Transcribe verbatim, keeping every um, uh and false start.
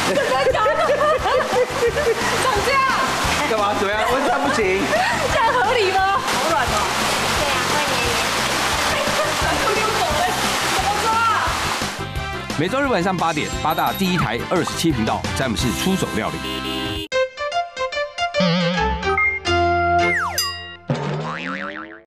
真的假的？涨价？ 干嘛？怎么样？温差不行？ 这样合理吗？好软哦。 对啊，会黏黏。 咱就溜走了，怎么抓？ 每周日晚上八点，八大第一台二十七频道，詹姆士出手料理。